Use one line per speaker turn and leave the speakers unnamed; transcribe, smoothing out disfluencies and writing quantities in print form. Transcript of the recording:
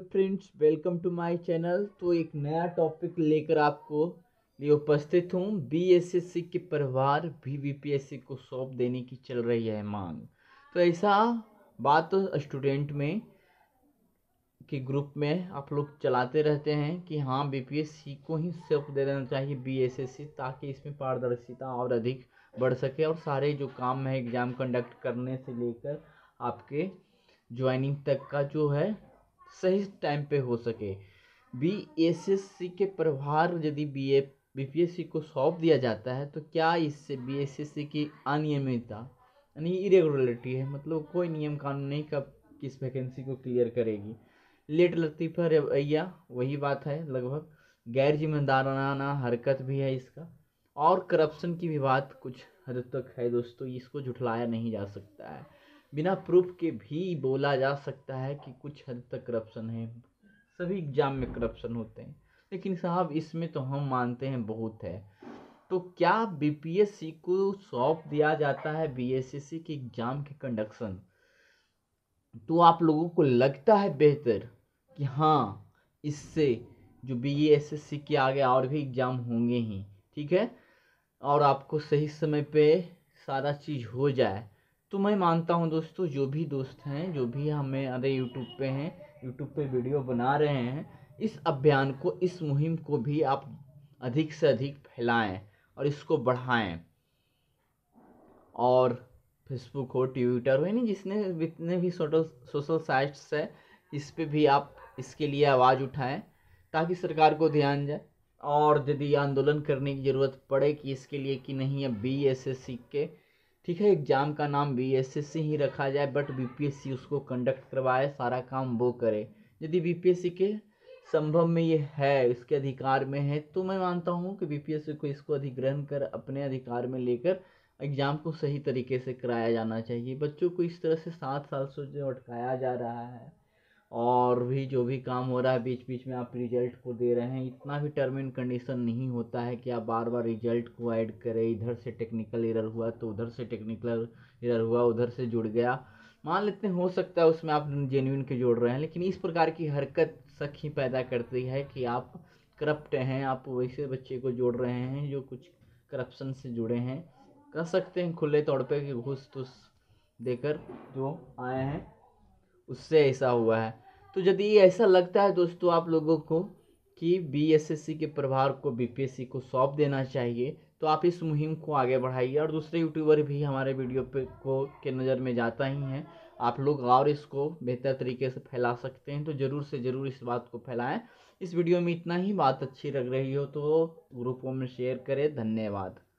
Friends, welcome to my channel. तो एक नया टॉपिक लेकर आपको लिए उपस्थित हूँ। बीएसएससी के प्रभार भी बीपीएससी को सौंप देने की चल रही है मांग। तो ऐसा बात तो स्टूडेंट में के ग्रुप में आप लोग चलाते रहते हैं कि हाँ बीपीएससी को ही सौंप दे देना चाहिए बीएसएससी, ताकि इसमें पारदर्शिता और अधिक बढ़ सके और सारे जो काम है एग्ज़ाम कंडक्ट करने से लेकर आपके ज्वाइनिंग तक का जो है सही टाइम पे हो सके। बीएसएससी के प्रभार यदि बीपीएससी को सौंप दिया जाता है तो क्या इससे बीएसएससी की अनियमितता यानी इरेगुलरिटी है, मतलब कोई नियम कानून नहीं कब किस वैकेंसी को क्लियर करेगी। लेट लतीफ़ा रवैया वही बात है, लगभग गैर जिम्मेदाराना हरकत भी है इसका, और करप्शन की भी बात कुछ हद तक है दोस्तों। इसको झुठलाया नहीं जा सकता है, बिना प्रूफ के भी बोला जा सकता है कि कुछ हद तक करप्शन है। सभी एग्जाम में करप्शन होते हैं, लेकिन साहब इसमें तो हम मानते हैं बहुत है। तो क्या बीपीएससी को सौंप दिया जाता है बीएसएससी के एग्जाम के कंडक्शन, तो आप लोगों को लगता है बेहतर कि हाँ इससे जो बीएसएससी के आगे और भी एग्जाम होंगे ही, ठीक है, और आपको सही समय पे सारा चीज़ हो जाए। तो मैं मानता हूँ दोस्तों, जो भी दोस्त हैं, जो भी हमें अरे यूट्यूब पे हैं, यूट्यूब पे वीडियो बना रहे हैं, इस अभियान को, इस मुहिम को भी आप अधिक से अधिक फैलाएं और इसको बढ़ाएं। और फेसबुक हो, ट्विटर हो, यानी जितने भी सोशल साइट्स है, इस पे भी आप इसके लिए आवाज़ उठाएं ताकि सरकार को ध्यान जाए। और यदि आंदोलन करने की ज़रूरत पड़े कि इसके लिए कि नहीं अब बीएसएससी के, ठीक है, एग्ज़ाम का नाम बीएसएससी ही रखा जाए बट बीपीएससी उसको कंडक्ट करवाए, सारा काम वो करे। यदि बीपीएससी के संभव में ये है, इसके अधिकार में है, तो मैं मानता हूँ कि बीपीएससी को इसको अधिग्रहण कर अपने अधिकार में लेकर एग्ज़ाम को सही तरीके से कराया जाना चाहिए। बच्चों को इस तरह से 7 साल से जो अटकाया जा रहा है और भी जो भी काम हो रहा है, बीच बीच में आप रिजल्ट को दे रहे हैं, इतना भी टर्म एंड कंडीशन नहीं होता है कि आप बार बार रिजल्ट को ऐड करें। इधर से टेक्निकल एरर हुआ तो उधर से टेक्निकल एरर हुआ, उधर से जुड़ गया, मान लेते हैं हो सकता है उसमें आप जेन्युइन के जोड़ रहे हैं, लेकिन इस प्रकार की हरकत शक ही पैदा करती है कि आप करप्ट हैं। आप वैसे बच्चे को जोड़ रहे हैं जो कुछ करप्शन से जुड़े हैं, कह सकते हैं खुले तौर पे कि घूस तुस देकर जो आए हैं उससे ऐसा हुआ है। तो यदि ऐसा लगता है दोस्तों आप लोगों को कि बीएसएससी के प्रभार को बीपीएससी को सौंप देना चाहिए, तो आप इस मुहिम को आगे बढ़ाइए। और दूसरे यूट्यूबर भी हमारे वीडियो पे को के नज़र में जाता ही हैं, आप लोग और इसको बेहतर तरीके से फैला सकते हैं, तो ज़रूर से ज़रूर इस बात को फैलाएं। इस वीडियो में इतना ही, बात अच्छी लग रही हो तो ग्रुपों में शेयर करें। धन्यवाद।